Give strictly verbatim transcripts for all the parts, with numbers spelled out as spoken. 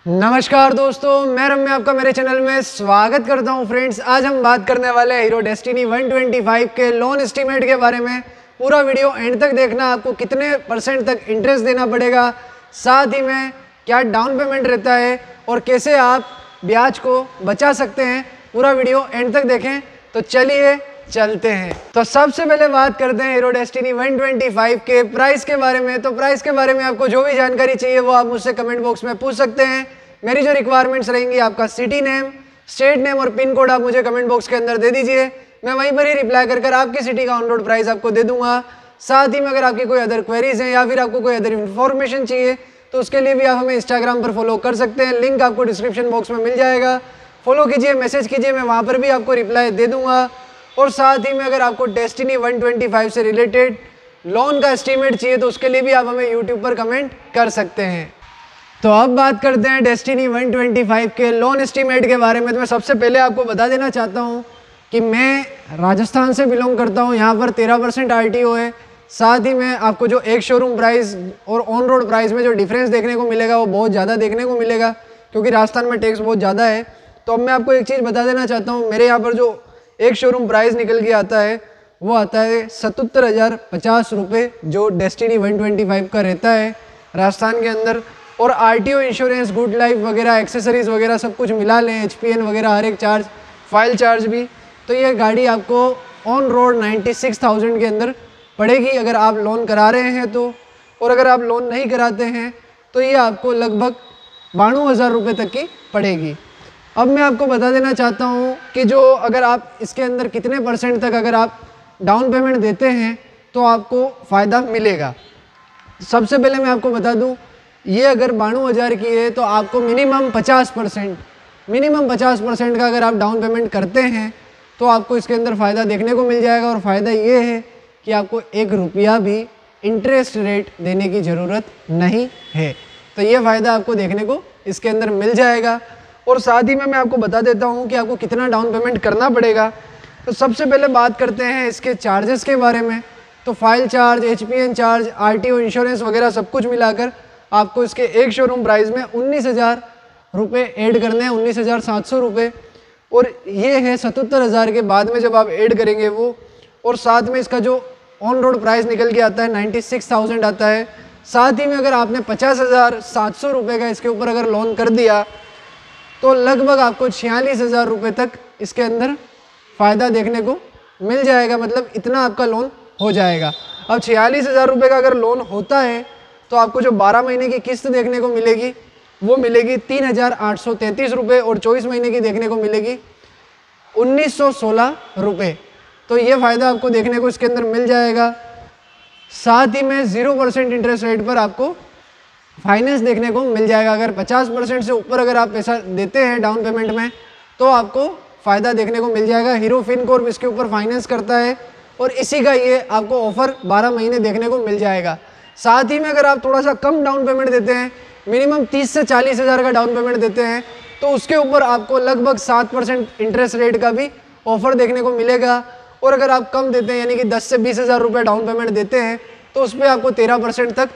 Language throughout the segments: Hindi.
नमस्कार दोस्तों, मैं रम्या आपका मेरे चैनल में स्वागत करता हूं। फ्रेंड्स, आज हम बात करने वाले हैं Hero Destiny one twenty five के लोन एस्टीमेट के बारे में। पूरा वीडियो एंड तक देखना, आपको कितने परसेंट तक इंटरेस्ट देना पड़ेगा, साथ ही में क्या डाउन पेमेंट रहता है और कैसे आप ब्याज को बचा सकते हैं। पूरा वीडियो एंड तक देखें। तो चलिए चलते हैं। तो सबसे पहले बात करते हैं Hero Destiny one twenty five के प्राइस के बारे में। तो प्राइस के बारे में आपको जो भी जानकारी चाहिए वो आप मुझसे कमेंट बॉक्स में पूछ सकते हैं। मेरी जो रिक्वायरमेंट्स रहेंगी, आपका सिटी नेम, स्टेट नेम और पिन कोड आप मुझे कमेंट बॉक्स के अंदर दे दीजिए। मैं वहीं पर ही रिप्लाई कर कर आपकी सिटी का ऑन रोड प्राइस आपको दे दूंगा। साथ ही में अगर आपकी कोई अदर क्वेरीज हैं या फिर आपको कोई अदर इन्फॉर्मेशन चाहिए तो उसके लिए भी आप हमें इंस्टाग्राम पर फॉलो कर सकते हैं। लिंक आपको डिस्क्रिप्शन बॉक्स में मिल जाएगा। फॉलो कीजिए, मैसेज कीजिए, मैं वहाँ पर भी आपको रिप्लाई दे दूंगा। और साथ ही में अगर आपको डेस्टिनी वन ट्वेंटी फाइव से रिलेटेड लोन का एस्टीमेट चाहिए तो उसके लिए भी आप हमें यूट्यूब पर कमेंट कर सकते हैं। तो अब बात करते हैं डेस्टिनी वन ट्वेंटी फाइव के लोन एस्टीमेट के बारे में। तो मैं सबसे पहले आपको बता देना चाहता हूं कि मैं राजस्थान से बिलोंग करता हूं। यहाँ पर तेरह परसेंट आर टी ओ है। साथ ही में आपको जो एक शोरूम प्राइस और ऑन रोड प्राइस में जो डिफरेंस देखने को मिलेगा वो बहुत ज़्यादा देखने को मिलेगा, क्योंकि राजस्थान में टैक्स बहुत ज़्यादा है। तो अब मैं आपको एक चीज़ बता देना चाहता हूँ, मेरे यहाँ पर जो एक शोरूम प्राइस निकल के आता है वो आता है सतहत्तर हज़ार पचास रुपये, जो डेस्टिनी वन ट्वेंटी फाइव का रहता है राजस्थान के अंदर। और आरटीओ, इंश्योरेंस, गुड लाइफ वगैरह, एक्सेसरीज वगैरह सब कुछ मिला लें, एचपीएन वगैरह हर एक चार्ज, फाइल चार्ज भी, तो ये गाड़ी आपको on road ninety six thousand के अंदर पड़ेगी अगर आप लोन करा रहे हैं तो। और अगर आप लोन नहीं कराते हैं तो ये आपको लगभग बानवे हज़ार रुपये तक की पड़ेगी। अब मैं आपको बता देना चाहता हूँ कि जो अगर आप इसके अंदर कितने परसेंट तक अगर आप डाउन पेमेंट देते हैं तो आपको फ़ायदा मिलेगा। सबसे पहले मैं आपको बता दूँ, ये अगर बानवे हज़ार की है तो आपको मिनिमम पचास परसेंट मिनिमम पचास परसेंट का अगर आप डाउन पेमेंट करते हैं तो आपको इसके अंदर फ़ायदा देखने को मिल जाएगा। और फ़ायदा ये है कि आपको एक रुपया भी इंटरेस्ट रेट देने की ज़रूरत नहीं है। तो ये फ़ायदा आपको देखने को इसके अंदर मिल जाएगा। और साथ ही में मैं आपको बता देता हूँ कि आपको कितना डाउन पेमेंट करना पड़ेगा। तो सबसे पहले बात करते हैं इसके चार्जेस के बारे में। तो file charge, HPN charge, RTO, insurance वगैरह सब कुछ मिलाकर आपको इसके एक शोरूम प्राइस में उन्नीस हज़ार रुपये ऐड करने हैं, उन्नीस हज़ार सात सौ रुपये। और ये है सतहत्तर हज़ार के बाद में जब आप ऐड करेंगे वो। और साथ में इसका जो ऑन रोड प्राइस निकल के आता है नाइन्टी सिक्स थाउजेंड आता है। साथ ही में अगर आपने पचास हज़ार सात सौ रुपये का इसके ऊपर अगर लोन कर दिया तो लगभग आपको छियालीस हज़ार रुपये तक इसके अंदर फ़ायदा देखने को मिल जाएगा। मतलब इतना आपका लोन हो जाएगा। अब छियालीस हज़ार रुपये का अगर लोन होता है तो आपको जो बारह महीने की किस्त देखने को मिलेगी वो मिलेगी तीन हज़ार आठ सौ तैंतीस रुपये, और चौबीस महीने की देखने को मिलेगी उन्नीस सौ सोलह रुपये। तो ये फ़ायदा आपको देखने को इसके अंदर मिल जाएगा। साथ ही में ज़ीरो परसेंट इंटरेस्ट रेट पर आपको फाइनेंस देखने को मिल जाएगा। अगर पचास परसेंट से ऊपर अगर आप पैसा देते हैं डाउन पेमेंट में तो आपको फ़ायदा देखने को मिल जाएगा। हीरो फिनकॉर्प इसके ऊपर फाइनेंस करता है और इसी का ये आपको ऑफ़र बारह महीने देखने को मिल जाएगा। साथ ही में अगर आप थोड़ा सा कम डाउन पेमेंट देते हैं, मिनिमम तीस से चालीस हज़ार का डाउन पेमेंट देते हैं, तो उसके ऊपर आपको लगभग सात परसेंट इंटरेस्ट रेट का भी ऑफ़र देखने को मिलेगा। और अगर आप कम देते हैं, यानी कि दस से बीस हज़ार रुपये डाउन पेमेंट देते हैं, तो उस पर आपको तेरह परसेंट तक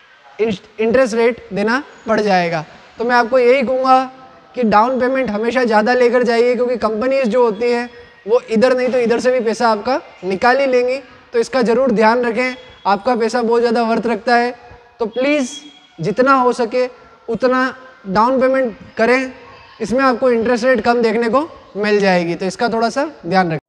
इंटरेस्ट रेट देना पड़ जाएगा। तो मैं आपको यही कहूँगा कि डाउन पेमेंट हमेशा ज़्यादा लेकर जाइए, क्योंकि कंपनीज जो होती हैं वो इधर नहीं तो इधर से भी पैसा आपका निकाल ही लेंगी। तो इसका ज़रूर ध्यान रखें, आपका पैसा बहुत ज़्यादा वर्थ रखता है। तो प्लीज़ जितना हो सके उतना डाउन पेमेंट करें, इसमें आपको इंटरेस्ट रेट कम देखने को मिल जाएगी। तो इसका थोड़ा सा ध्यान रखें।